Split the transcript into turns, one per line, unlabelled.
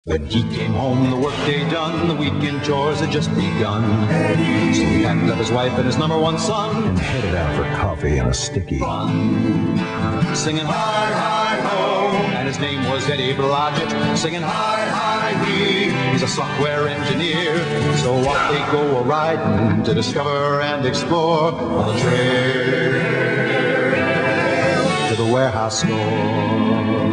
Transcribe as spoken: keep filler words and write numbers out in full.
When he came home, the workday done, the weekend chores had just begun. So he packed up his wife and his number one son
and headed out for coffee and a sticky.
Fun. Singing hi, hi, ho, and his name was Eddie Blodgett. Singing hi, hi, he, he's a software engineer. So off they go a-riding to discover and explore on the trail to the warehouse store.